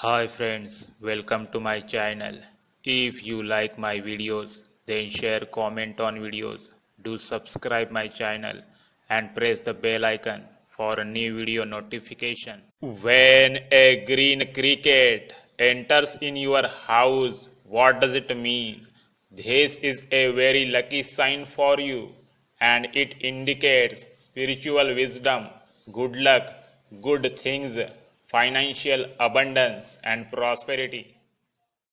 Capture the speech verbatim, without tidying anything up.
Hi friends, welcome to my channel. If you like my videos, then share, comment on videos, do subscribe my channel and press the bell icon for a new video notification. When a green cricket enters in your house, what does it mean? This is a very lucky sign for you and it indicates spiritual wisdom, good luck, good things, financial abundance and prosperity.